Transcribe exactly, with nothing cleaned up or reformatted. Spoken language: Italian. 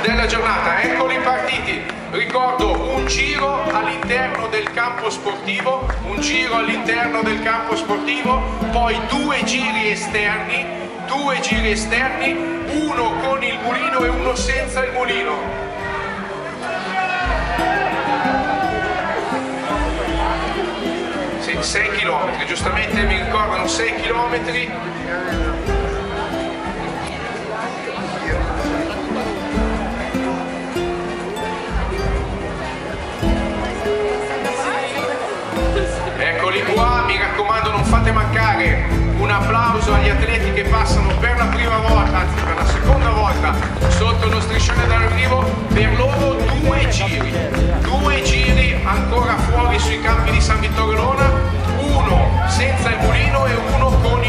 della giornata. Eccoli partiti. Ricordo un giro all'interno del campo sportivo, un giro all'interno del campo sportivo, poi due giri esterni, due giri esterni, uno con il mulino e uno senza il mulino. sei chilometri, giustamente mi ricordano sei chilometri. Eccoli qua, mi raccomando non fate mancare un applauso agli atleti che passano per la prima volta, anzi per la seconda volta sotto lo striscione d'arrivo. Per loro due giri, due giri ancora fuori sui campi di San Vittorio Lona, uno senza il mulino e uno con